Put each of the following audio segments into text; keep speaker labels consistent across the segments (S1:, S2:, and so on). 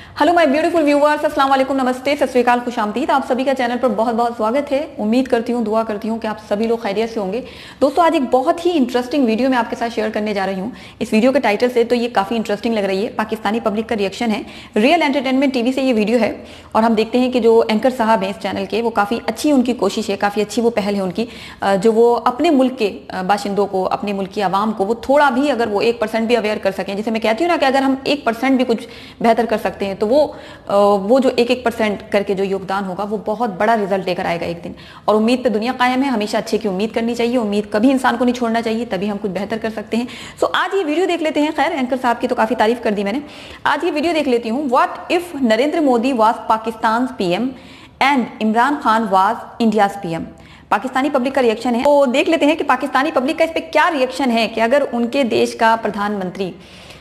S1: Hello my beautiful viewers, अस्सलाम वालेकुम, नमस्ते, सत श्री अकाल, खुशामदीद। आप सभी का चैनल पर बहुत बहुत स्वागत है। उम्मीद करती हूँ, दुआ करती हूँ कि आप सभी लोग खैरियत से होंगे। दोस्तों, आज एक बहुत ही इंटरेस्टिंग वीडियो मैं आपके साथ शेयर करने जा रही हूँ। इस वीडियो के टाइटल से तो ये काफ़ी इंटरेस्टिंग लग रही है। पाकिस्तानी पब्लिक का रिएक्शन है, रियल एंटरटेनमेंट टीवी से ये वीडियो है। और हम देखते हैं कि जो एंकर साहब हैं इस चैनल के, वो काफ़ी अच्छी उनकी कोशिश है, काफ़ी अच्छी वो पहल है उनकी, जो वो अपने मुल्क के बाशिंदों को, अपने मुल्क की आवाम को वो थोड़ा भी, अगर वो 1% भी अवेयर कर सकें, जैसे मैं कहती हूँ ना कि अगर हम 1% भी कुछ बेहतर कर सकते हैं तो वो जो 1% करके जो योगदान होगा वो बहुत बड़ा रिजल्ट लेकर आएगा एक दिन। और उम्मीद पे दुनिया कायम है, हमेशा अच्छे की उम्मीद करनी चाहिए, उम्मीद कभी इंसान को नहीं छोड़ना चाहिए, तभी हम कुछ बेहतर कर सकते हैं। सो आज ये वीडियो देख लेते हैं। खैर, एंकर साहब की तो काफी तारीफ कर दी मैंने, आज ये वीडियो देख लेती हूँ। What if Narendra Modi was Pakistan PM and Imran Khan was India's PM. Pakistani public का रिएक्शन है, तो देख लेते हैं कि पाकिस्तानी पब्लिक का इस पे क्या रिएक्शन है कि अगर उनके देश का प्रधानमंत्री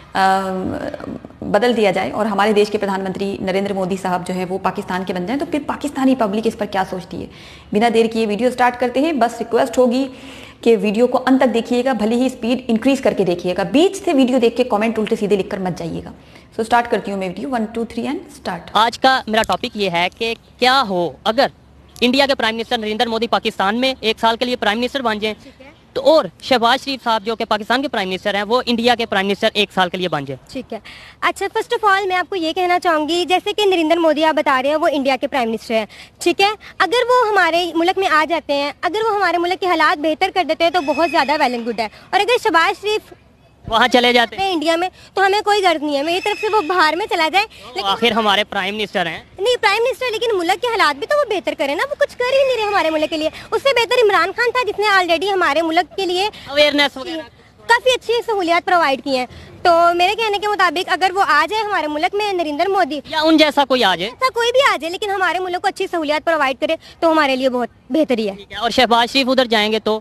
S1: बदल दिया जाए और हमारे देश के प्रधानमंत्री नरेंद्र मोदी साहब जो है वो पाकिस्तान के बन जाएं, तो फिर पाकिस्तानी पब्लिक इस पर क्या सोचती है। बिना देर किए वीडियो स्टार्ट करते हैं। बस रिक्वेस्ट होगी कि वीडियो को अंत तक देखिएगा, भले ही स्पीड इंक्रीज करके देखिएगा, बीच से वीडियो देख के कमेंट उल्टे सीधे लिखकर मत जाइएगा। सो स्टार्ट करती हूँ मैं वीडियो, 1 2 3 एंड स्टार्ट।
S2: आज का मेरा टॉपिक ये है कि क्या हो अगर इंडिया के प्राइम मिनिस्टर नरेंद्र मोदी पाकिस्तान में 1 साल के लिए प्राइम मिनिस्टर बन जाए, तो और शहबाज शरीफ साहब जो कि पाकिस्तान के प्राइम मिनिस्टर हैं वो इंडिया के प्राइम मिनिस्टर 1 साल के लिए बन जाए।
S3: ठीक है। अच्छा, फर्स्ट ऑफ ऑल मैं आपको ये कहना चाहूँगी, जैसे कि नरेंद्र मोदी आप बता रहे हैं वो इंडिया के प्राइम मिनिस्टर हैं, ठीक है। अगर वो हमारे मुल्क में आ जाते हैं, अगर वो हमारे मुल्क के हालात बेहतर कर देते हैं तो बहुत ज़्यादा वेल एंड गुड है। और अगर शहबाज शरीफ
S2: वहाँ चले जाते हैं
S3: इंडिया में, तो हमें कोई गर्ज नहीं है, मेरी तरफ से वो बाहर में चला जाए।
S2: लेकिन आखिर हमारे प्राइम मिनिस्टर हैं।
S3: नहीं, प्राइम मिनिस्टर, लेकिन मुल्क के हालात भी तो वो बेहतर करें ना। वो कुछ कर ही नहीं रहे हमारे मुल्क के लिए। उससे बेहतर इमरान खान था जिसने ऑलरेडी हमारे मुल्क के लिए
S2: अवेयरनेस वगैरह
S3: काफ़ी अच्छी सहूलियात प्रोवाइड की हैं। तो मेरे कहने के मुताबिक अगर वो आ जाए हमारे मुल्क में, नरेंद्र मोदी
S2: या उन जैसा कोई आ जाए,
S3: ऐसा कोई भी आ जाए, लेकिन हमारे मुल्क को अच्छी सहूलियात प्रोवाइड करे तो हमारे लिए बहुत बेहतरी है।
S2: ठीक है। और शहबाज शरीफ उधर जाएंगे तो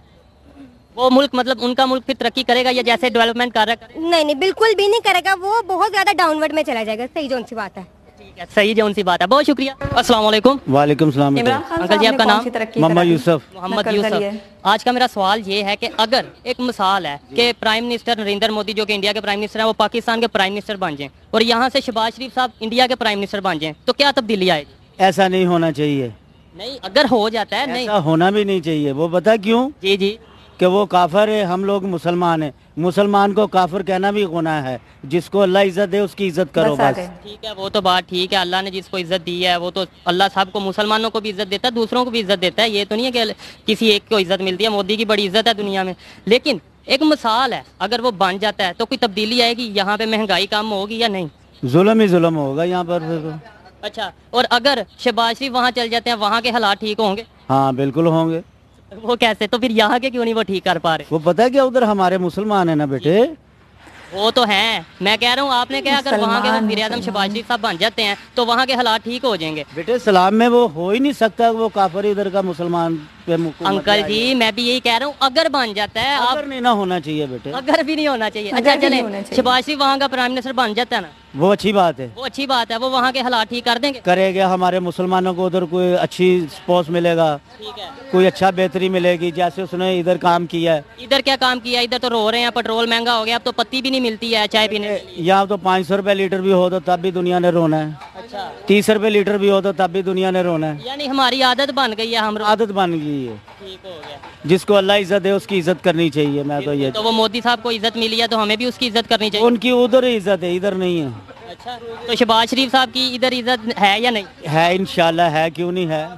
S2: वो मुल्क, मतलब उनका मुल्क फिर तरक्की करेगा या जैसे डेवलपमेंट कर रहा है?
S3: नहीं, बिल्कुल भी नहीं करेगा, वो बहुत ज्यादा डाउनवर्ड में चला जाएगा। सही जो उनसी बात है।
S2: ठीक है, सही जो उनसी बात है। बहुत शुक्रिया। अस्सलाम वालेकुम।
S4: वालेकुम सलाम।
S2: अंकल जी, आपका नाम?
S4: मोहम्मद यूसुफ।
S2: मोहम्मद यूसुफ। आज का मेरा सवाल ये है कि अगर एक मिसाल है कि प्राइम मिनिस्टर नरेंद्र मोदी जो कि इंडिया के प्राइम मिनिस्टर हैं वो पाकिस्तान के प्राइम मिनिस्टर बन जाएं और यहाँ से शहबाज शरीफ साहब इंडिया के प्राइम मिनिस्टर बन जाएं, तो क्या तब्दीली आएगी?
S4: ऐसा नहीं होना चाहिए।
S2: नहीं, अगर हो जाता है, नहीं
S4: ऐसा होना भी नहीं चाहिए। वो पता क्यों?
S2: जी जी,
S4: कि वो काफिर है, हम लोग मुसलमान हैं। मुसलमान को काफिर कहना भी गुनाह है। जिसको अल्लाह इज्जत दे उसकी इज्जत करो बस।
S2: ठीक है, वो तो बात ठीक है। अल्लाह ने जिसको इज्जत दी है वो तो अल्लाह साहब को, मुसलमानों को भी इज्जत देता है, दूसरों को भी इज्जत देता है। ये तो नहीं है कि किसी एक को इज्जत मिलती है। मोदी की बड़ी इज्जत है दुनिया में। लेकिन एक मिसाल है, अगर वो बन जाता है तो कोई तब्दीली आएगी? यहाँ पे महंगाई कम होगी या नहीं?
S4: जुल्म ही जुल्म होगा यहाँ पर।
S2: अच्छा, और अगर शहबाज शरीफ वहाँ चल जाते हैं, वहाँ के हालात ठीक होंगे?
S4: हाँ, बिल्कुल होंगे।
S2: वो कैसे? तो फिर यहाँ के क्यों नहीं वो ठीक कर पा रहे?
S4: वो पता है क्या, उधर हमारे मुसलमान है ना बेटे।
S2: वो तो है, मैं कह रहा हूँ आपने क्या, अगर वहाँ के वज़ीर आज़म शहबाज शरीफ साहब बन जाते हैं तो वहाँ के हालात ठीक हो जाएंगे।
S4: बेटे सलाम में वो हो ही नहीं सकता, वो काफिर इधर का मुसलमान पे।
S2: अंकल जी, मैं भी यही कह रहा हूँ, अगर बन जाता है।
S4: अगर नहीं ना होना चाहिए बेटे,
S2: अगर भी नहीं होना चाहिए। अच्छा चले, शहबाज शरीफ वहाँ का प्राइम मिनिस्टर बन जाता है ना,
S4: वो अच्छी बात है।
S2: वो अच्छी बात है। वो वहाँ के हालात ठीक कर देंगे?
S4: करेगा। हमारे मुसलमानों को उधर कोई अच्छी स्पोर्ट्स मिलेगा,
S2: ठीक है,
S4: कोई अच्छा बेहतरी मिलेगी, जैसे उसने इधर काम किया है।
S2: इधर क्या काम किया? इधर तो रो रहे हैं, पेट्रोल महंगा हो गया, अब तो पत्ती भी नहीं मिलती है चाय पीने के लिए।
S4: यहाँ तो 500 रुपए लीटर भी हो तो तब भी दुनिया ने रोना है।
S2: अच्छा,
S4: 30 रुपए लीटर भी हो तो तब भी दुनिया ने रोना है।
S2: यानी हमारी आदत बन गई है, हम
S4: आदत बन गई है।
S2: ठीक हो गया।
S4: जिसको अल्लाह इज्जत दे उसकी इज्जत करनी चाहिए। मैं तो ये,
S2: तो वो मोदी साहब को इज्जत मिली है तो हमें भी उसकी इज्जत करनी चाहिए।
S4: उनकी उधर ही इज्जत है, इधर नहीं है।
S2: अच्छा, तो शहबाज शरीफ साहब की इधर इज्जत है या नहीं
S4: है? इंशाल्लाह है, क्यों नहीं है।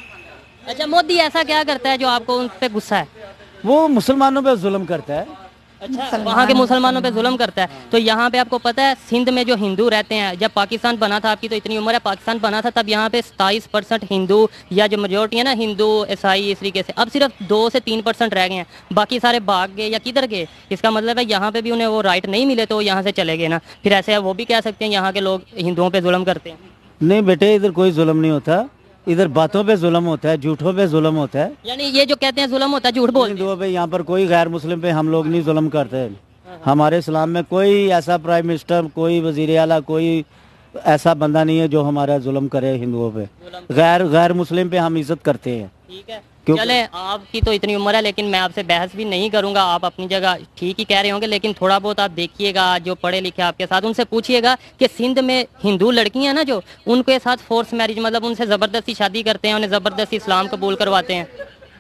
S2: अच्छा, मोदी ऐसा क्या करता है जो आपको उन पे गुस्सा है?
S4: वो मुसलमानों पे जुल्म करता है।
S2: अच्छा, वहाँ के मुसलमानों पे जुल्म करता है। तो यहाँ पे आपको पता है, सिंध में जो हिंदू रहते हैं, जब पाकिस्तान बना था, आपकी तो इतनी उम्र है, पाकिस्तान बना था तब यहाँ पे 27% हिंदू, या जो मेजोरिटी है ना हिंदू ईसाई, इस तरीके से, अब सिर्फ 2 से 3% रह गए हैं। बाकी सारे भाग गए या किधर गए। इसका मतलब है यहाँ पे भी उन्हें वो राइट नहीं मिले तो यहाँ से चले गए ना। फिर ऐसे वो भी कह सकते हैं यहाँ के लोग हिंदुओं पर जुल्म करते हैं।
S4: नहीं बेटे, इधर कोई जुल्म नहीं होता। इधर बातों पे जुल्म होता है, झूठों पे जुल्म होता है।
S2: यानी ये जो कहते हैं जुल्म होता है, झूठ बोलते हैं।
S4: हिंदुओं पे यहाँ पर कोई गैर मुस्लिम पे हम लोग नहीं जुल्म करते। हमारे इस्लाम में कोई ऐसा प्राइम मिनिस्टर, कोई वजीर आला, कोई ऐसा बंदा नहीं है जो हमारा जुल्म करे हिंदुओं पे। गैर मुस्लिम पे हम इज्जत करते हैं।
S2: ठीक है,
S4: क्यों?
S2: चले आपकी तो इतनी उम्र है, लेकिन मैं आपसे बहस भी नहीं करूंगा, आप अपनी जगह ठीक ही कह रहे होंगे, लेकिन थोड़ा बहुत आप देखिएगा, जो पढ़े लिखे आपके साथ उनसे पूछिएगा कि सिंध में हिंदू लड़कियां हैं ना, जो उनके साथ फोर्स मैरिज, मतलब उनसे ज़बरदस्ती शादी करते हैं, उन्हें ज़बरदस्ती इस्लाम कबूल करवाते हैं।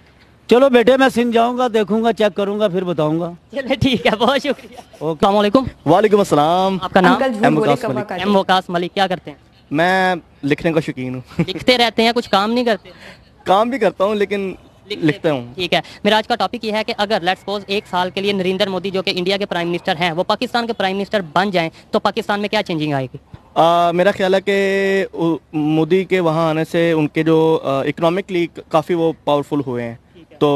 S4: चलो बेटे, मैं सिंध जाऊंगा, देखूंगा, चेक करूंगा, फिर बताऊंगा।
S2: चले ठीक है, बहुत शुक्रिया। अस्सलाम वालेकुम।
S5: वालेकुम अस्सलाम।
S2: आपका नाम?
S1: अंकल झूठ
S5: एम
S1: बोले
S5: वकास
S1: कब
S5: मलिक।
S1: वकास।
S2: एम वकास मलिक। क्या करते हैं?
S5: मैं लिखने का शौकीन हूँ।
S2: लिखते रहते हैं, कुछ काम नहीं करते?
S5: काम भी करता हूँ लेकिन लिखता हूँ।
S2: ठीक है, मेरा आज का टॉपिक ये है कि अगर लेट्स सपोज एक साल के लिए नरेंद्र मोदी जो कि इंडिया के प्राइम मिनिस्टर हैं, वो पाकिस्तान के प्राइम मिनिस्टर बन जाएं, तो पाकिस्तान में क्या चेंजिंग आएगी?
S5: मेरा ख्याल है कि मोदी के वहाँ आने से उनके जो इकोनॉमिकली काफ़ी वो पावरफुल हुए हैं, तो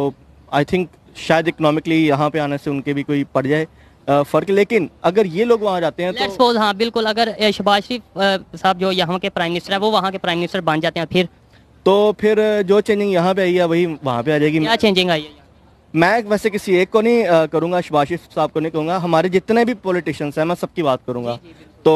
S5: आई थिंक शायद इकोनॉमिकली यहाँ पे आने से उनके भी कोई पड़ जाए फ़र्क। लेकिन अगर ये लोग वहाँ जाते हैं
S2: लेट्स
S5: तो
S2: सपोज, हाँ बिल्कुल, अगर शहबाज शरीफ साहब जो यहाँ के प्राइम मिनिस्टर है वो वहाँ के प्राइम मिनिस्टर बन जाते हैं,
S5: फिर जो चेंजिंग यहाँ पे आई है वही वहाँ पे आ जाएगी।
S2: क्या चेंजिंग आई है?
S5: मैं वैसे किसी एक को नहीं करूँगा, शहबाज शरीफ साहब को नहीं कहूँगा, हमारे जितने भी पॉलिटिशियंस हैं मैं सबकी बात करूँगा। तो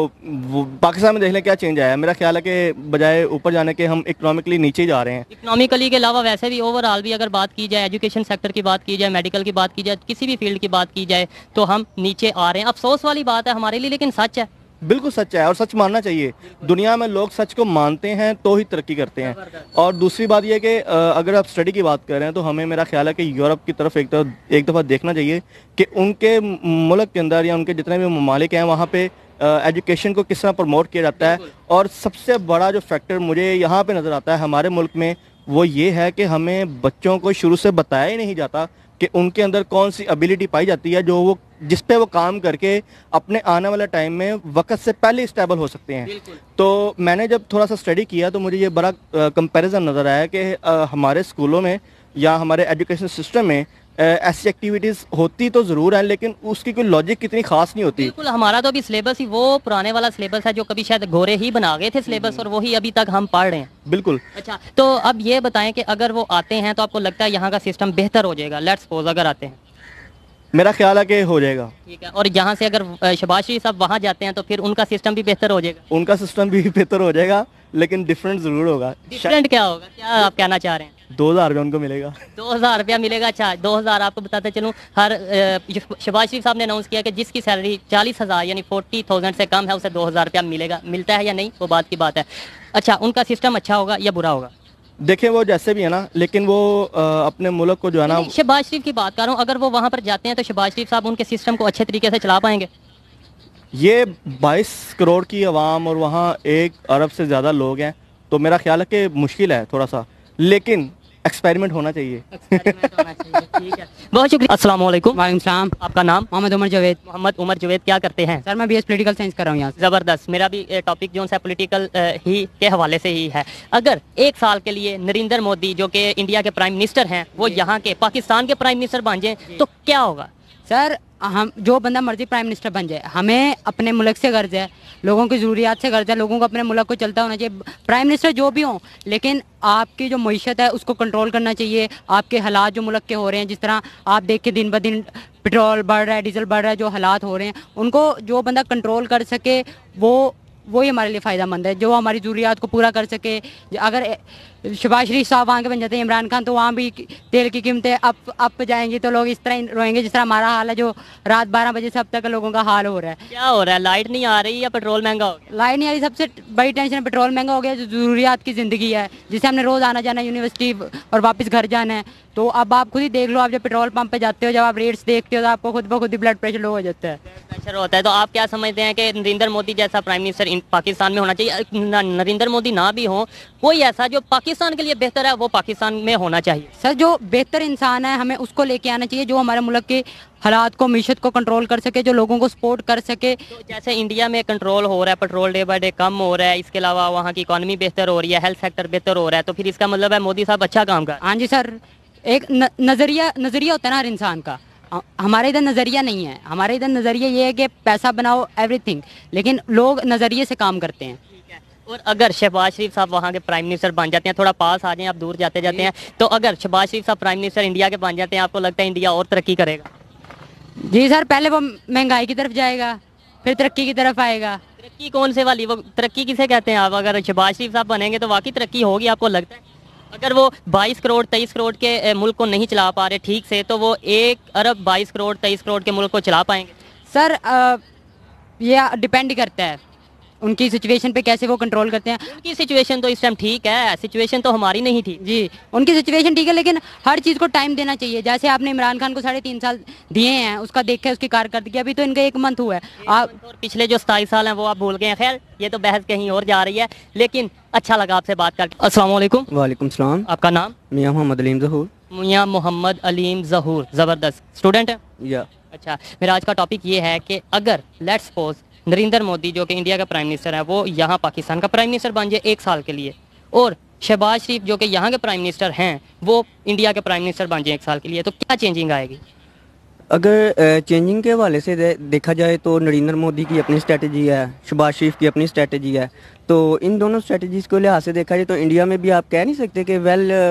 S5: पाकिस्तान में देख लें क्या चेंज आया है। मेरा ख्याल है कि बजाय ऊपर जाने के हम इकोनॉमिकली नीचे ही जा रहे हैं।
S2: इकोनॉमिकली के अलावा वैसे भी ओवरऑल भी अगर बात की जाए, एजुकेशन सेक्टर की बात की जाए, मेडिकल की बात की जाए, किसी भी फील्ड की बात की जाए, तो हम नीचे आ रहे हैं। अफसोस वाली बात है हमारे लिए, लेकिन सच है।
S5: बिल्कुल सच है और सच मानना चाहिए। दुनिया में लोग सच को मानते हैं तो ही तरक्की करते हैं। और दूसरी बात यह कि अगर आप स्टडी की बात कर रहे हैं तो हमें, मेरा ख्याल है कि यूरोप की तरफ एक दफ़ा देखना चाहिए कि उनके मुल्क के अंदर या उनके जितने भी ममालिक हैं वहाँ पे एजुकेशन को किस तरह प्रमोट किया जाता है। और सबसे बड़ा जो फैक्टर मुझे यहाँ पे नज़र आता है हमारे मुल्क में, वो ये है कि हमें बच्चों को शुरू से बताया ही नहीं जाता कि उनके अंदर कौन सी एबिलिटी पाई जाती है जो वो जिस पे वो काम करके अपने आने वाले टाइम में वक्त से पहले स्टेबल हो सकते हैं। तो मैंने जब थोड़ा सा स्टडी किया तो मुझे ये बड़ा कंपैरिजन नज़र आया कि हमारे स्कूलों में या हमारे एजुकेशन सिस्टम में ऐसी एक्टिविटीज़ होती तो ज़रूर है, लेकिन उसकी कोई लॉजिक कितनी खास नहीं होती।
S2: बिल्कुल, हमारा तो अभी सिलेबस ही वो पुराने वाला सिलेबस है जो कभी शायद गोरे ही बना गए थे सिलेबस, और वही अभी तक हम पढ़ रहे हैं।
S5: बिल्कुल।
S2: अच्छा, तो अब ये बताएं कि अगर वो आते हैं तो आपको लगता है यहाँ का सिस्टम बेहतर हो जाएगा? लेट्स सपोज अगर आते हैं,
S5: मेरा ख्याल है कि हो जाएगा।
S2: ठीक है, और यहाँ से अगर शहबाज शरीफ साहब वहाँ जाते हैं तो फिर उनका सिस्टम भी बेहतर हो जाएगा?
S5: उनका सिस्टम भी बेहतर हो जाएगा, लेकिन डिफरेंट ज़रूर होगा।
S2: डिफरेंट क्या होगा, क्या आप कहना चाह रहे हैं?
S5: 2000 रुपये उनको मिलेगा।
S2: 2000 रुपया मिलेगा? अच्छा, 2000 आपको बताते चलूँ, हर शहबाज शरीफ साहब ने अनाउंस किया कि जिसकी सैलरी 40,000 यानी 40,000 से कम है उसे 2000 रुपया मिलेगा। मिलता है या नहीं वो बात की बात है। अच्छा, उनका सिस्टम अच्छा होगा या बुरा होगा?
S5: देखें वो जैसे भी है ना, लेकिन वो अपने मुल्क को जो है ना,
S2: शहबाज शरीफ की बात कर रहा हूँ, अगर वो वहाँ पर जाते हैं तो शहबाज शरीफ साहब उनके सिस्टम को अच्छे तरीके से चला पाएंगे?
S5: ये 22 करोड़ की आवाम और वहाँ 1 अरब से ज़्यादा लोग हैं, तो मेरा ख्याल है कि मुश्किल है थोड़ा सा, लेकिन एक्सपेरिमेंट होना चाहिए।
S2: ठीक है, बहुत शुक्रिया। अस्सलाम वालेकुम।
S6: वालेकुम सलाम।
S2: आपका नाम?
S6: मोहम्मद उमर जावेद।
S2: मोहम्मद उमर जावेद। क्या करते हैं?
S6: सर मैं बीएस पॉलिटिकल साइंस कर रहा हूँ यहाँ से।
S2: ज़बरदस्त। मेरा भी टॉपिक जो है पॉलिटिकल ही के हवाले से ही है। अगर एक साल के लिए नरेंद्र मोदी जो कि इंडिया के प्राइम मिनिस्टर हैं वो यहाँ के पाकिस्तान के प्राइम मिनिस्टर बन जाएं तो क्या होगा?
S6: सर हम जो बंदा मर्जी प्राइम मिनिस्टर बन जाए, हमें अपने मुल्क से गर्ज है, लोगों की ज़रूरियात से गर्ज है, लोगों को अपने मुल्क को चलता होना चाहिए। प्राइम मिनिस्टर जो भी हों, लेकिन आपकी जो मईशत है उसको कंट्रोल करना चाहिए। आपके हालात जो मुल्क के हो रहे हैं, जिस तरह आप देख के दिन ब दिन पेट्रोल बढ़ रहा है, डीजल बढ़ रहा है, जो हालात हो रहे हैं उनको जो बंदा कंट्रोल कर सके वो ही हमारे लिए फ़ायदा मंद है, जो हमारी ज़रूरियात को पूरा कर सके। अगर शहबाज शरीफ साहब वहाँ के बन जाते हैं, इमरान खान, तो वहाँ भी तेल की कीमतें अप जाएंगी, तो लोग इस तरह ही रोएंगे जिस तरह हमारा हाल है, जो रात 12 बजे से अब तक लोगों का हाल हो रहा है।
S2: क्या हो रहा है? लाइट नहीं आ रही या पेट्रोल महंगा हो गया?
S6: लाइट नहीं आ रही, सबसे बड़ी टेंशन है पेट्रोल महंगा हो गया, जो ज़रूरियात की ज़िंदगी है, जिससे हमने रोज़ आना जाना यूनिवर्सिटी और वापस घर जाना है। तो अब आप खुद ही देख लो, आप जब पेट्रोल पंप पे जाते हो, जब आप रेट्स देखते हो, तो आपको खुद ब खुद ही ब्लड प्रेशर लो हो जाता है।
S2: प्रेशर होता है। तो आप क्या समझते हैं कि नरेंद्र मोदी जैसा प्राइम मिनिस्टर पाकिस्तान में होना चाहिए? नरेंद्र मोदी ना भी हो, कोई ऐसा जो पाकिस्तान के लिए बेहतर है वो पाकिस्तान में होना चाहिए?
S6: सर जो बेहतर इंसान है हमें उसको लेके आना चाहिए, जो हमारे मुल्क के हालात को, मीशत को कंट्रोल कर सके, जो लोगों को सपोर्ट कर सके।
S2: तो जैसे इंडिया में कंट्रोल हो रहा है, पेट्रोल डे बाय डे कम हो रहा है, इसके अलावा वहाँ की इकॉनमी बेहतर हो रही है, हेल्थ सेक्टर बेहतर हो रहा है, तो फिर इसका मतलब है मोदी साहब अच्छा काम कर।
S6: हाँ जी सर, एक नज़रिया होता है ना हर इंसान का। हमारे इधर नज़रिया नहीं है, हमारे इधर नज़रिया ये है कि पैसा बनाओ एवरीथिंग, लेकिन लोग नज़रिए से काम करते हैं।
S2: और अगर शहबाज शरीफ साहब वहाँ के प्राइम मिनिस्टर बन जाते हैं, थोड़ा पास आ जाएं, आप दूर जाते जाते हैं, तो अगर शहबाज शरीफ साहब प्राइम मिनिस्टर इंडिया के बन जाते हैं, आपको लगता है इंडिया और तरक्की करेगा?
S6: जी सर, पहले वो महंगाई की तरफ जाएगा, फिर तरक्की की तरफ आएगा।
S2: तरक्की कौन से वाली, वो तरक्की किसे कहते हैं? आप अगर शहबाज शरीफ साहब बनेंगे तो वाकई तरक्की होगी, आपको लगता है? अगर वो 22 करोड़ 23 करोड़ के मुल्क को नहीं चला पा रहे ठीक से, तो वो 1 अरब 22 करोड़ 23 करोड़ के मुल्क को चला पाएंगे?
S6: सर ये डिपेंड करता है उनकी सिचुएशन पे, कैसे वो कंट्रोल करते हैं।
S2: उनकी सिचुएशन तो इस टाइम ठीक है, सिचुएशन तो हमारी नहीं थी
S6: जी, उनकी सिचुएशन ठीक है, लेकिन हर चीज़ को टाइम देना चाहिए। जैसे आपने इमरान खान को 3.5 साल दिए हैं, उसका देखा है उसकी कारकर्दगी, अभी तो इनका 1 मंथ हुआ है। आप
S2: और पिछले जो 27 साल हैं वो आप भूल गए हैं। खैर ये तो बहस कहीं और जा रही है, लेकिन अच्छा लगा आपसे बात करके। अस्सलाम वालेकुम।
S7: वालेकुम सलाम।
S2: आपका नाम?
S7: मियाँ मोहम्मद अलीम ज़हूर।
S2: मियाँ मोहम्मद अलीम ज़हूर, ज़बरदस्त। स्टूडेंट है?
S7: या
S2: अच्छा, मेरा आज का टॉपिक ये है कि अगर लेट्स सपोज नरेंद्र मोदी जो कि इंडिया का प्राइम मिनिस्टर है वो यहाँ पाकिस्तान का प्राइम मिनिस्टर बन जाए 1 साल के लिए, और शहबाज शरीफ जो कि यहाँ के प्राइम मिनिस्टर हैं वो इंडिया के प्राइम मिनिस्टर बन जाए 1 साल के लिए, तो क्या चेंजिंग आएगी?
S7: अगर चेंजिंग के हवाले से देखा जाए तो नरेंद्र मोदी की अपनी स्ट्रेटजी है, शहबाज शरीफ की अपनी स्ट्रेटजी है, तो इन दोनों स्ट्रेटजीज़ को लिहाज से देखा जाए तो इंडिया में भी आप कह नहीं सकते कि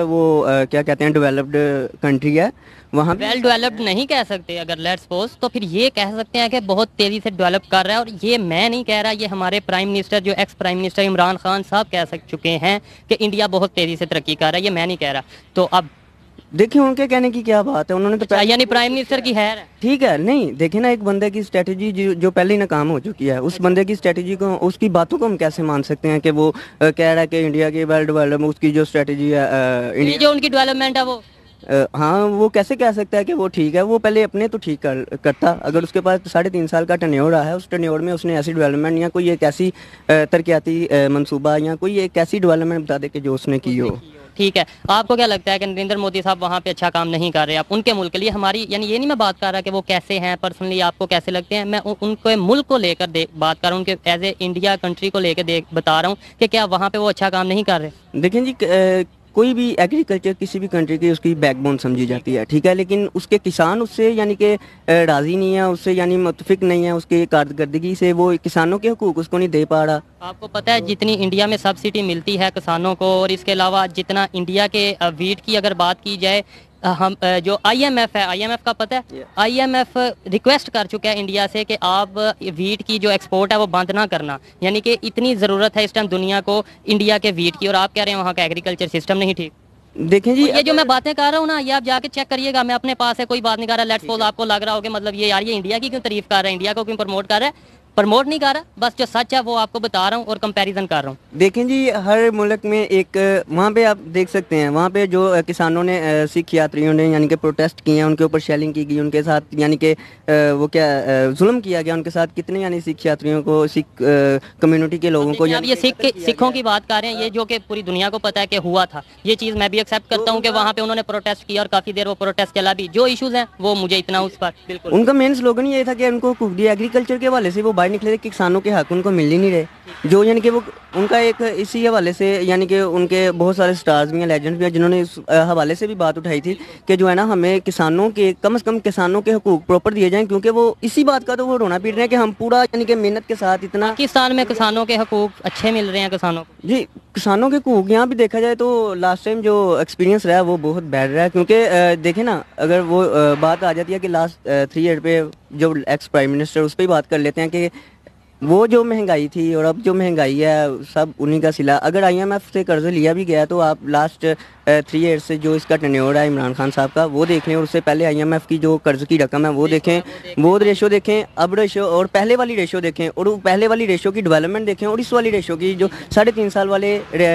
S7: क्या कहते हैं डेवलप्ड कंट्री है। वहाँ
S2: वेल डेवलप्ड नहीं कह सकते अगर लेट्स सपोज, तो फिर ये कह सकते हैं कि बहुत तेज़ी से डेवलप कर रहा है। और ये मैं नहीं कह रहा, ये हमारे प्राइम मिनिस्टर जो ex prime minister Imran Khan साहब कह चुके हैं कि इंडिया बहुत तेज़ी से तरक्की कर रहा है, ये मैं नहीं कह रहा। तो अब
S7: देखिए उनके कहने की क्या बात है, उन्होंने तो
S2: यानी प्राइम मिनिस्टर की है
S7: ठीक है। नहीं देखिए ना, एक बंदे की स्ट्रेटजी जो पहले ही नाकाम हो चुकी है, उस बंदे की स्ट्रेटजी को, उसकी बातों को हम कैसे मान सकते हैं कि वो कह रहा है कि इंडिया की वेल डेवलप, उसकी जो स्ट्रेटजी है
S2: इंडिया जो उनकी डेवलपमेंट है वो
S7: हाँ, वो कैसे कह सकता है कि वो ठीक है? वो पहले अपने तो ठीक करता। अगर उसके पास 3.5 साल का टर्न्योर रहा है, उस टर्न्योर में उसने ऐसी डेवलपमेंट या कोई एक ऐसी तरक्याती मंसूबा या कोई एक ऐसी डेवलपमेंट बता दे कि जो उसने की हो।
S2: ठीक है, आपको क्या लगता है कि नरेंद्र मोदी साहब वहाँ पे अच्छा काम नहीं कर रहे? आप उनके मुल्क के लिए, हमारी यानी ये नहीं मैं बात कर रहा कि वो कैसे हैं पर्सनली, आपको कैसे लगते हैं, मैं उनके मुल्क को लेकर बात कर रहा हूँ, उनके एज ए इंडिया कंट्री को लेकर बता रहा हूँ कि क्या वहाँ पे वो अच्छा काम नहीं कर रहे?
S7: देखें जी, कोई भी एग्रीकल्चर किसी भी कंट्री की उसकी बैकबोन समझी जाती है, ठीक है, लेकिन उसके किसान उससे यानी कि राज़ी नहीं है, उससे यानी मुतफिक नहीं है, उसके कारकर्दगी से वो किसानों के हुकूक उसको नहीं दे पा रहा।
S2: आपको पता है जितनी इंडिया में सब्सिडी मिलती है किसानों को, और इसके अलावा जितना इंडिया के वीट की अगर बात की जाए, हम जो IMF है, IMF का पता है, IMF रिक्वेस्ट कर चुका है इंडिया से कि आप वीट की जो एक्सपोर्ट है वो बंद ना करना, यानी कि इतनी ज़रूरत है इस टाइम दुनिया को इंडिया के वीट की, और आप कह रहे हैं वहाँ का एग्रीकल्चर सिस्टम नहीं ठीक।
S7: देखें जी,
S2: ये जो मैं बातें कर रहा हूँ ना, ये आप जाके चेक करिएगा, मैं अपने पास है, कोई बात नहीं कर रहा। लेट्स सपोज आपको लग रहा होगा मतलब ये यार ये इंडिया की क्यों तारीफ कर रहा है, इंडिया को क्यों प्रमोट कर रहा है? प्रमोट नहीं कर रहा, बस जो सच है वो आपको बता रहा हूँ और कंपैरिजन कर रहा हूँ।
S7: देखें जी, हर मुल्क में एक वहाँ पे आप देख सकते हैं, वहाँ पे जो किसानों ने सिख यात्रियों ने यानी कि प्रोटेस्ट किए हैं, उनके ऊपर शेलिंग की गई, उनके साथ यानी कि वो क्या जुल्म किया गया उनके साथ, कितने यानी सिख यात्रियों को, सिख कम्युनिटी के लोगों को।
S2: आप ये सिखों की बात कर रहे हैं, ये जो कि पूरी दुनिया को पता है कि हुआ था, ये चीज़ मैं भी एक्सेप्ट करता हूँ कि वहाँ पे उन्होंने प्रोटेस्ट किया और काफ़ी देर वो प्रोटेस्ट चला भी। जो इशूज़ हैं वो मुझे इतना उस पर बिल्कुल,
S7: उनका मेन स्लोगन ये था कि उनको हुकूक दिए, एग्रीकल्चर के हवाले से वो बाहर निकले थे, किसानों के हक उनको मिल ही नहीं रहे, जो यानी कि वो उनका एक इसी हवाले से यानी कि उनके बहुत सारे स्टार्स भी हैं, लेजेंड्स भी हैं, जिन्होंने इस हवाले से भी बात उठाई थी कि जो है ना, हमें किसानों के कम से कम किसानों के हकूक प्रॉपर दिए जाएं, क्योंकि वो इसी बात का तो वो रोना पीट रहे हैं कि हम पूरा यानी कि मेहनत के साथ इतना।
S2: पाकिस्तान में किसानों के हकूक अच्छे मिल रहे हैं किसानों को?
S7: जी, किसानों के हकूक यहाँ भी देखा जाए तो लास्ट टाइम जो एक्सपीरियंस रहा है वो बहुत बैड रहा है, क्योंकि देखें ना, अगर वो बात आ जाती है कि लास्ट 3 ईयर पे जो एक्स प्राइम मिनिस्टर, उस पर ही बात कर लेते हैं कि वो जो महंगाई थी और अब जो महंगाई है सब उन्हीं का सिला। अगर IMF से कर्ज लिया भी गया तो आप लास्ट 3 ईयर्स से जो इसका टर्नओवर है इमरान खान साहब का वो देख लें, और उससे पहले IMF की जो कर्ज की रकम है वो देखें, वो रेशो देखें, अब रेशो और पहले वाली रेशो देखें, और वो पहले वाली रेशो की डेवलपमेंट देखें, और इस वाली रेशो की जो 3.5 साल वाले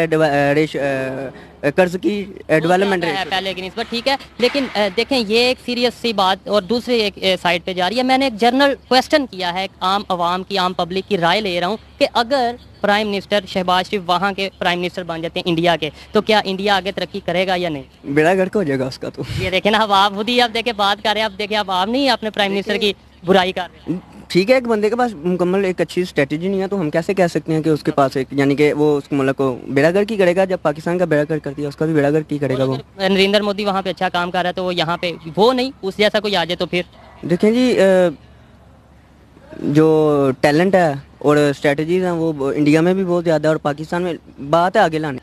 S7: कर्ज की डेवलपमेंट
S2: पहले की निस्बत। ठीक है, लेकिन देखें ये एक सीरियस सी बात और दूसरी एक साइड पे जा रही है। मैंने एक जनरल क्वेश्चन किया है, एक आम आवाम की, आम पब्लिक की राय ले रहा हूँ कि अगर प्राइम मिनिस्टर शहबाज शरीफ वहाँ के प्राइम मिनिस्टर बन जाते हैं इंडिया के, तो क्या इंडिया आगे तरक्की करेगा या नहीं?
S7: बेड़ा गर्क हो जाएगा उसका। तो
S2: ये देखें ना, अब आप खुद ही अब देखे बात कर रहे हैं, अब देखें अब आप नहीं अपने प्राइम मिनिस्टर की बुराई कर रहे हैं।
S7: ठीक है, एक बंदे के पास मुकम्मल एक अच्छी स्ट्रेटजी नहीं है तो हम कैसे कह सकते हैं कि उसके पास एक यानी कि वो उस मुल्क को बेड़ागर्क ही करेगा। जब पाकिस्तान का बेड़ागर्क कर दिया, उसका भी बेड़ागर्क ही करेगा। वो
S2: नरेंद्र मोदी वहाँ पे अच्छा काम कर रहा है तो वो यहाँ पे वो नहीं, उस जैसा कोई आ जाए तो फिर
S7: देखें जी, जो टैलेंट है और स्ट्रेटजीज हैं वो इंडिया में भी बहुत ज़्यादा है और पाकिस्तान में बात है आगे लाने।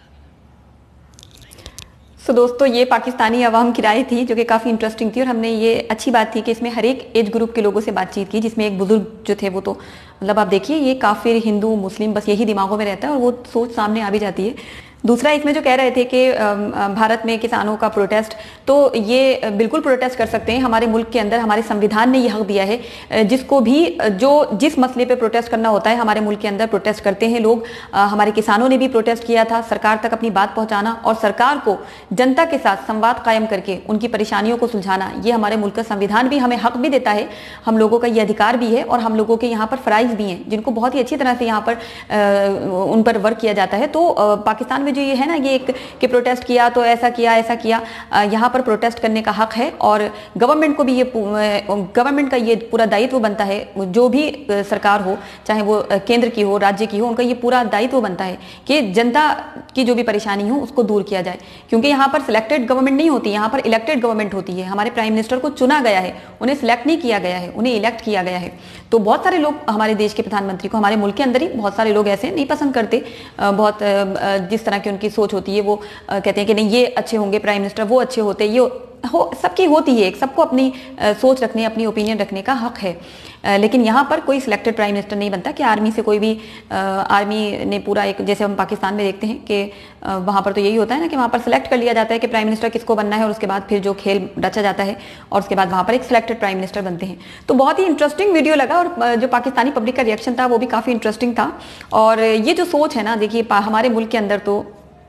S1: दोस्तों, ये पाकिस्तानी अवाम की राय थी जो कि काफ़ी इंटरेस्टिंग थी, और हमने ये अच्छी बात थी कि इसमें हर एक एज ग्रुप के लोगों से बातचीत की, जिसमें एक बुजुर्ग जो थे वो तो मतलब आप देखिए, ये काफिर, हिंदू, मुस्लिम, बस यही दिमागों में रहता है और वो सोच सामने आ भी जाती है। दूसरा, इसमें जो कह रहे थे कि भारत में किसानों का प्रोटेस्ट, तो ये बिल्कुल प्रोटेस्ट कर सकते हैं। हमारे मुल्क के अंदर हमारे संविधान ने ये हक दिया है, जिसको भी जिस मसले पे प्रोटेस्ट करना होता है हमारे मुल्क के अंदर प्रोटेस्ट करते हैं लोग। हमारे किसानों ने भी प्रोटेस्ट किया था, सरकार तक अपनी बात पहुंचाना और सरकार को जनता के साथ संवाद कायम करके उनकी परेशानियों को सुलझाना, ये हमारे मुल्क का संविधान भी हमें हक भी देता है, हम लोगों का ये अधिकार भी है और हम लोगों के यहाँ पर फराइज भी हैं जिनको बहुत ही अच्छी तरह से यहाँ पर उन पर वर्क किया जाता है। तो पाकिस्तान में जो ये है ना, ये एक कि प्रोटेस्ट किया तो ऐसा किया, यहाँ पर प्रोटेस्ट करने का हक है और गवर्नमेंट को भी गवर्नमेंट का ये पूरा दायित्व बनता है, जो भी सरकार हो, चाहे वो केंद्र की हो, राज्य की हो, उनका ये पूरा दायित्व बनता है कि जनता की जो भी परेशानी हो उसको दूर किया जाए। क्योंकि यहाँ पर सिलेक्टेड गवर्नमेंट नहीं होती, यहाँ पर इलेक्टेड गवर्नमेंट होती है। हमारे प्राइम मिनिस्टर को चुना गया है, उन्हें सिलेक्ट नहीं किया गया है, उन्हें इलेक्ट किया गया है। तो बहुत सारे लोग हमारे देश के प्रधानमंत्री को, हमारे मुल्क के अंदर ही बहुत सारे लोग ऐसे नहीं पसंद करते, बहुत जिस तरह की उनकी सोच होती है वो कहते हैं कि नहीं ये अच्छे होंगे प्राइम मिनिस्टर, वो अच्छे होते, ये सबकी होती है, सबको अपनी सोच रखने, अपनी ओपिनियन रखने का हक है। लेकिन यहाँ पर कोई सिलेक्टेड प्राइम मिनिस्टर नहीं बनता कि आर्मी से कोई भी आर्मी ने पूरा एक, जैसे हम पाकिस्तान में देखते हैं कि वहाँ पर तो यही होता है ना कि वहाँ पर सिलेक्ट कर लिया जाता है कि प्राइम मिनिस्टर किसको बनना है और उसके बाद फिर जो खेल रचा जाता है और उसके बाद वहाँ पर एक सिलेक्टेड प्राइम मिनिस्टर बनते हैं। तो बहुत ही इंटरेस्टिंग वीडियो लगा और जो पाकिस्तानी पब्लिक का रिएक्शन था वो भी काफ़ी इंटरेस्टिंग था। और ये जो सोच है ना, देखिए हमारे मुल्क के अंदर तो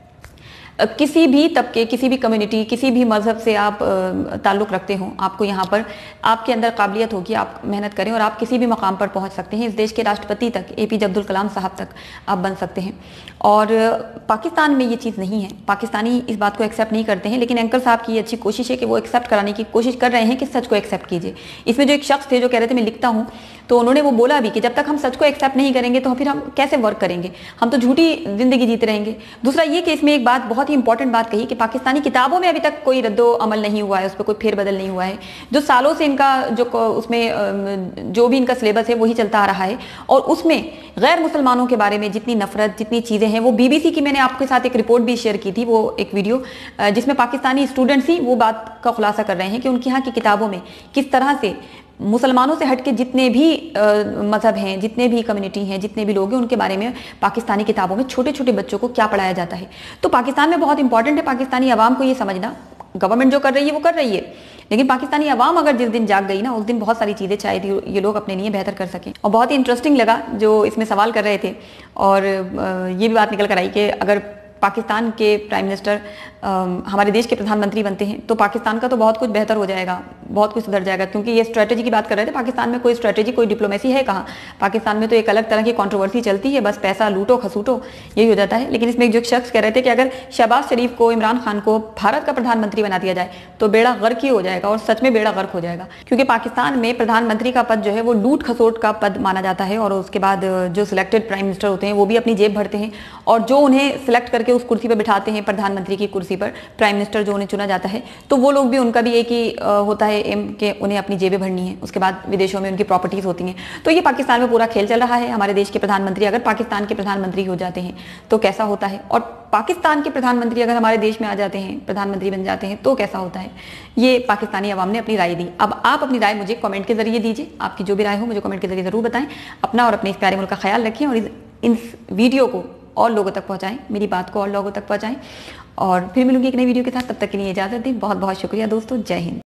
S1: किसी भी तबके, किसी भी कम्युनिटी, किसी भी मजहब से आप ताल्लुक़ रखते हो, आपको यहाँ पर आपके अंदर काबिलियत होगी, आप मेहनत करें और आप किसी भी मकाम पर पहुँच सकते हैं। इस देश के राष्ट्रपति तक, APJ अब्दुल कलाम साहब तक आप बन सकते हैं। और पाकिस्तान में ये चीज़ नहीं है, पाकिस्तानी इस बात को एक्सेप्ट नहीं करते हैं। लेकिन एंकर साहब की ये अच्छी कोशिश है कि वो एक्सेप्ट कराने की कोशिश कर रहे हैं कि सच को एक्सेप्ट कीजिए। इसमें जो एक शख्स थे जो कह रहे थे मैं लिखता हूँ, तो उन्होंने वो बोला भी कि जब तक हम सच को एक्सेप्ट नहीं करेंगे तो फिर हम कैसे वर्क करेंगे, हम तो झूठी जिंदगी जीते रहेंगे। दूसरा ये कि इसमें एक बात, बहुत ही इंपॉर्टेंट बात कही कि पाकिस्तानी किताबों में अभी तक कोई रद्दो अमल नहीं हुआ है, उस पर कोई फेरबदल नहीं हुआ है। जो सालों से इनका जो उसमें जो भी इनका सिलेबस है वही चलता आ रहा है और उसमें गैर मुसलमानों के बारे में जितनी नफरत, जितनी चीज़ें हैं, वो BBC की मैंने आपके साथ एक रिपोर्ट भी शेयर की थी, वो एक वीडियो जिसमें पाकिस्तानी स्टूडेंट्स ही वो बात का खुलासा कर रहे हैं कि उनके यहाँ की किताबों में किस तरह से मुसलमानों से हटके जितने भी मजहब हैं, जितने भी कम्युनिटी हैं, जितने भी लोग हैं, उनके बारे में पाकिस्तानी किताबों में छोटे छोटे बच्चों को क्या पढ़ाया जाता है। तो पाकिस्तान में बहुत इंपॉर्टेंट है पाकिस्तानी अवाम को ये समझना, गवर्नमेंट जो कर रही है वो कर रही है, लेकिन पाकिस्तानी अवाम अगर जिस दिन जाग गई ना, उस दिन बहुत सारी चीज़ें शायद ये लोग अपने लिए बेहतर कर सकें। और बहुत ही इंटरेस्टिंग लगा जो इसमें सवाल कर रहे थे और ये भी बात निकल कर आई कि अगर पाकिस्तान के प्राइम मिनिस्टर हमारे देश के प्रधानमंत्री बनते हैं तो पाकिस्तान का तो बहुत कुछ बेहतर हो जाएगा, बहुत कुछ सुधर जाएगा। क्योंकि ये स्ट्रेटेजी की बात कर रहे थे, पाकिस्तान में कोई स्ट्रेटेजी, कोई डिप्लोमेसी है कहाँ? पाकिस्तान में तो एक अलग तरह की कंट्रोवर्सी चलती है, बस पैसा लूटो खसूटो यही हो जाता है। लेकिन इसमें जो शख्स कह रहे थे कि अगर शहबाज शरीफ को, इमरान खान को भारत का प्रधानमंत्री बना दिया जाए तो बेड़ा गर्क ही हो जाएगा और सच में बेड़ा गर्क हो जाएगा। क्योंकि पाकिस्तान में प्रधानमंत्री का पद जो है वो लूट खसोट का पद माना जाता है और उसके बाद जो सिलेक्टेड प्राइम मिनिस्टर होते हैं वो भी अपनी जेब भरते हैं और जो उन्हें सिलेक्ट करके उस कुर्सी पर बिठाते हैं, प्रधानमंत्री की कुर्सी पर प्राइम मिनिस्टर जो उन्हें चुना जाता है, तो वो लोग भी, उनका भी एक ही होता है एम कि उन्हें अपनी जेबें भरनी है, उसके बाद विदेशों में उनकी प्रॉपर्टीज होती हैं। तो ये पाकिस्तान में पूरा खेल चल रहा है। हमारे देश के प्रधानमंत्री अगर पाकिस्तान के प्रधानमंत्री हो जाते हैं तो कैसा होता है, और पाकिस्तान के प्रधानमंत्री अगर हमारे देश में आ जाते हैं, प्रधानमंत्री बन जाते हैं तो कैसा होता है। ये पाकिस्तानी अवाम ने अपनी राय दी। अब आप अपनी राय मुझे कमेंट के जरिए दीजिए, आपकी जो भी राय हो मुझे कमेंट के जरिए जरूर बताएं। अपना और अपने इस प्यारे मुल्क का ख्याल रखें और इस वीडियो को और लोगों तक पहुंचाएं, मेरी बात को और लोगों तक पहुंचाएं। और फिर मिलूंगी एक नई वीडियो के साथ, तब तक के लिए इजाजत दें। बहुत बहुत शुक्रिया दोस्तों, जय हिंद।